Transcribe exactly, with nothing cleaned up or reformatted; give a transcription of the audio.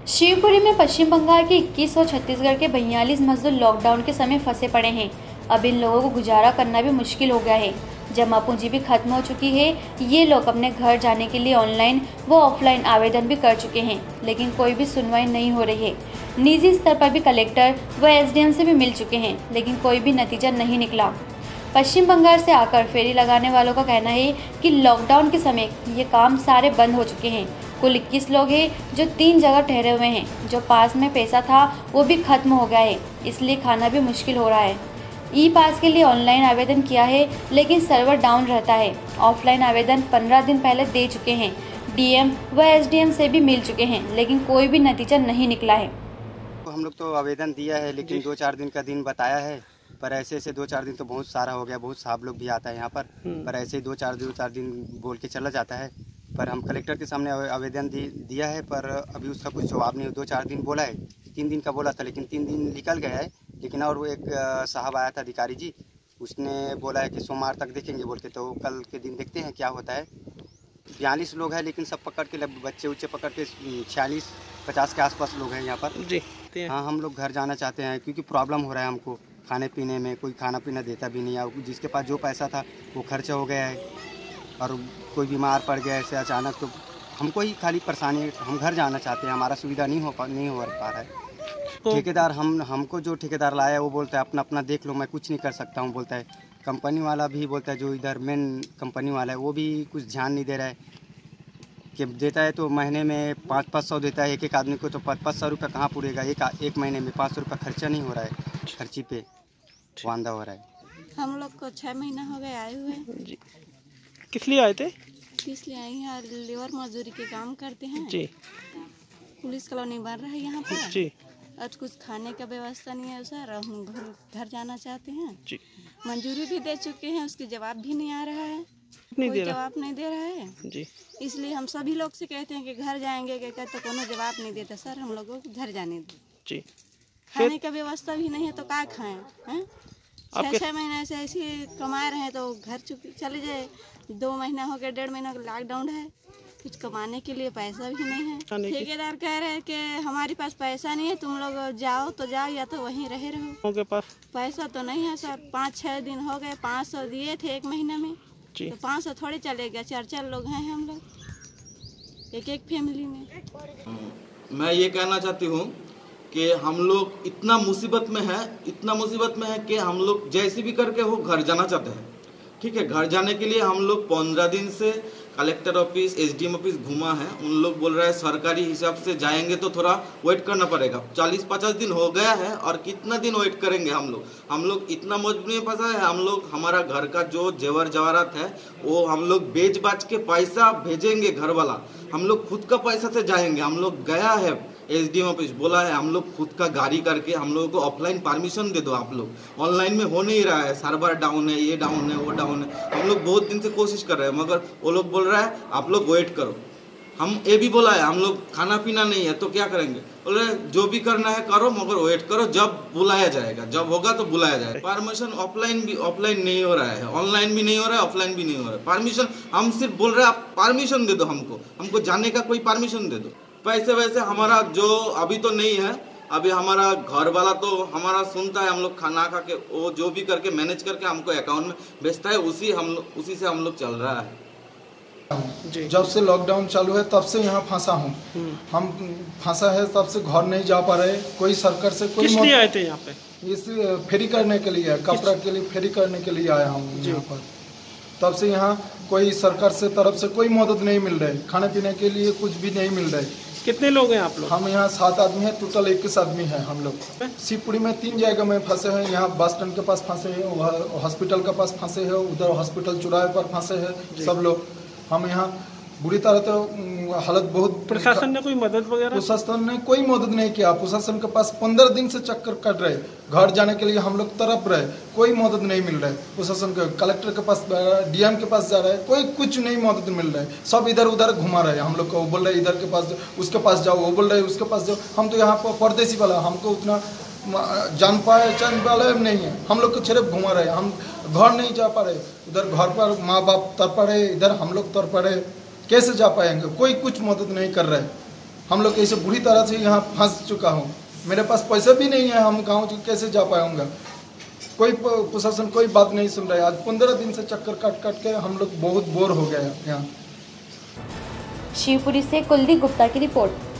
शिवपुरी में पश्चिम बंगाल के इक्कीस और छत्तीसगढ़ के बयालीस मजदूर लॉकडाउन के समय फंसे पड़े हैं। अब इन लोगों को गुजारा करना भी मुश्किल हो गया है। जमा पूंजी भी खत्म हो चुकी है। ये लोग अपने घर जाने के लिए ऑनलाइन व ऑफलाइन आवेदन भी कर चुके हैं, लेकिन कोई भी सुनवाई नहीं हो रही है। निजी स्तर पर भी कलेक्टर व एसडीएम से भी मिल चुके हैं, लेकिन कोई भी नतीजा नहीं निकला। पश्चिम बंगाल से आकर फेरी लगाने वालों का कहना है कि लॉकडाउन के समय ये काम सारे बंद हो चुके हैं। कुल इक्कीस लोग हैं जो तीन जगह ठहरे हुए हैं। जो पास में पैसा था वो भी खत्म हो गया है, इसलिए खाना भी मुश्किल हो रहा है। ई पास के लिए ऑनलाइन आवेदन किया है, लेकिन सर्वर डाउन रहता है। ऑफलाइन आवेदन पंद्रह दिन पहले दे चुके हैं। डीएम व एसडीएम से भी मिल चुके हैं, लेकिन कोई भी नतीजा नहीं निकला है। हम लोग तो आवेदन दिया है, लेकिन दो चार दिन का दिन बताया है, पर ऐसे ऐसे दो चार दिन तो बहुत सारा हो गया। बहुत साहब लोग भी आता है यहाँ पर, पर ऐसे ही दो चार दो चार दिन बोल के चला जाता है। पर हम कलेक्टर के सामने आवेदन दी, दिया है, पर अभी उसका कुछ जवाब नहीं। दो चार दिन बोला है, तीन दिन का बोला था, लेकिन तीन दिन निकल गया है। लेकिन और वो एक साहब आया था अधिकारी जी, उसने बोला है कि सोमवार तक देखेंगे बोल के। तो कल के दिन देखते हैं क्या होता है। बयालीस लोग हैं, लेकिन सब पकड़ के बच्चे उच्चे पकड़ के छियालीस पचास के आसपास लोग हैं यहाँ पर जी। हाँ, हम लोग घर जाना चाहते हैं, क्योंकि प्रॉब्लम हो रहा है हमको खाने पीने में। कोई खाना पीना देता भी नहीं है। जिसके पास जो पैसा था वो खर्चा हो गया है, और कोई बीमार पड़ गया ऐसे अचानक, तो हमको ही खाली परेशानी है। हम घर जाना चाहते हैं, हमारा सुविधा नहीं हो पा नहीं हो पा रहा है। तो ठेकेदार हम हमको जो ठेकेदार लाया वो बोलता है अपना अपना देख लो, मैं कुछ नहीं कर सकता हूँ बोलता है। कंपनी वाला भी बोलता है, जो इधर मेन कंपनी वाला है वो भी कुछ ध्यान नहीं दे रहा है। कि देता है तो महीने में पाँच पाँच सौ देता है एक एक आदमी को, तो पाँच पाँच सौ रुपये कहाँ पूरेगा। एक एक महीने में पाँच सौ रुपये खर्चा नहीं हो रहा है, खर्ची पे वांदा हो रहा है। हम लोग को छः महीना हो गए आए हुए जी। किस लिए आए थे? किस लिए आए हैं? लेबर मजदूरी के काम करते हैं जी। पुलिस कॉलोनी बन रहा है यहाँ पर जी। आज कुछ खाने का व्यवस्था नहीं है सर। हम घर घर जाना चाहते हैं जी। मंजूरी भी दे चुके हैं, उसकी जवाब भी नहीं आ रहा है। नहीं कोई दे जवाब नहीं दे रहा है जी। इसलिए हम सभी लोग से कहते हैं कि घर जाएंगे, क्या कहते कोनो जवाब नहीं देता सर। हम लोगों को घर जाने दो जी। खाने का व्यवस्था भी नहीं है तो क्या खाएं हैं? छः छः महीने से ऐसे कमा रहे हैं तो घर चले जाए। दो महीना हो गया, डेढ़ महीना लॉकडाउन है, कुछ कमाने के लिए पैसा भी नहीं है। ठेकेदार कह रहे हैं कि हमारे पास पैसा नहीं है, तुम लोग जाओ तो जाओ या तो वहीं रहे रहो। के पास पैसा तो नहीं है सर। पाँच छः दिन हो गए, पाँच सौ दिए थे एक महीने में, तो पाँच सौ थोड़े चलेगा। चार चार लोग हैं हम लोग एक एक फैमिली में। मैं ये कहना चाहती हूँ कि हम लोग इतना मुसीबत में है, इतना मुसीबत में है कि हम लोग जैसे भी करके वो घर जाना चाहते हैं। ठीक है, घर जाने के लिए हम लोग पंद्रह दिन से कलेक्टर ऑफिस एसडीएम ऑफिस घुमा है। उन लोग बोल रहे हैं सरकारी हिसाब से जाएंगे तो थोड़ा वेट करना पड़ेगा। चालीस पचास दिन हो गया है, और कितना दिन वेट करेंगे हम लोग। हम लोग इतना मजबूरी में फंसा है। हम लोग हमारा घर का जो जेवर जवाहरात है वो हम लोग बेच बाच के पैसा भेजेंगे घर वाला। हम लोग खुद का पैसा से जाएंगे। हम लोग गया है एसडीएम ऑफिस, बोला है हम लोग खुद का गाड़ी करके हम लोगों को ऑफलाइन परमिशन दे दो। आप लोग ऑनलाइन में हो नहीं रहा है, सर्वर डाउन है, ये डाउन है, वो डाउन है। हम लोग बहुत दिन से कोशिश कर रहे हैं, मगर वो लोग बोल रहा है आप लोग वेट करो। हम ये भी बोला है हम लोग खाना पीना नहीं है तो क्या करेंगे। बोल रहे जो भी करना है करो, मगर वेट करो, जब बुलाया जाएगा, जब होगा तो बुलाया जाएगा। परमिशन ऑफलाइन भी ऑफलाइन नहीं हो रहा है, ऑनलाइन भी नहीं हो रहा है, ऑफलाइन भी नहीं हो रहा है। परमिशन हम सिर्फ बोल रहे हैं आप परमिशन दे दो हमको, हमको जाने का कोई परमिशन दे दो। पैसे वैसे हमारा जो अभी तो नहीं है, अभी हमारा घर वाला तो हमारा सुनता है, हम लोग खाना खा के वो जो भी करके मैनेज करके हमको अकाउंट में भेजता है, उसी हम लोग उसी से हम लोग चल रहा है। जब से लॉकडाउन चालू है तब से यहाँ फंसा हूँ। हम फंसा है तब से घर नहीं जा पा रहे। कोई सरकार से कोई किस लिए आए थे यहाँ पे? इस फेरी करने के लिए, कपड़ा के लिए फेरी करने के लिए आया हूँ यहाँ पर। तब से यहाँ कोई सरकार से तरफ से कोई मदद नहीं मिल रही। खाने पीने के लिए कुछ भी नहीं मिल रही। कितने लोग हैं आप लोग? हम यहाँ सात आदमी हैं, टोटल इक्कीस आदमी हैं हम लोग। शिवपुरी में तीन जगह में फंसे हैं। यहाँ बस स्टैंड के पास फंसे हैं, हॉस्पिटल के पास फंसे हैं, उधर हॉस्पिटल चौराहे पर फंसे हैं सब लोग। हम यहाँ बुरी तरह तो हालत बहुत। प्रशासन ने कोई मदद वगैरह? प्रशासन ने कोई मदद नहीं किया। प्रशासन के पास पंद्रह दिन से चक्कर कट रहे, घर जाने के लिए हम लोग तरफ रहे, कोई मदद नहीं मिल रहा है। प्रशासन के कलेक्टर के पास, डीएम के पास जा रहा है, कोई कुछ नहीं मदद मिल रहा है। सब इधर उधर घुमा रहे हैं हम लोग को। वो बोल रहे इधर के पास उसके पास जाओ, वो बोल रहे उसके पास जाओ। हम तो यहाँ पर परदेसी वाला, हमको उतना जान पाए जान वाला नहीं है। हम लोग को सिर्फ घुमा रहे, हम घर नहीं जा पा रहे। उधर घर पर माँ बाप तर पड़े, इधर हम लोग तर पड़े, कैसे जा पाएंगे? कोई कुछ मदद नहीं कर रहा है। हम लोग ऐसे बुरी तरह से यहाँ फंस चुका हूँ। मेरे पास पैसा भी नहीं है, हम गाँव कैसे जा पाऊँगा। कोई प्रशासन कोई बात नहीं सुन रहा है। आज पंद्रह दिन से चक्कर काट काट के हम लोग बहुत बोर हो गए हैं यहाँ। शिवपुरी से कुलदीप गुप्ता की रिपोर्ट।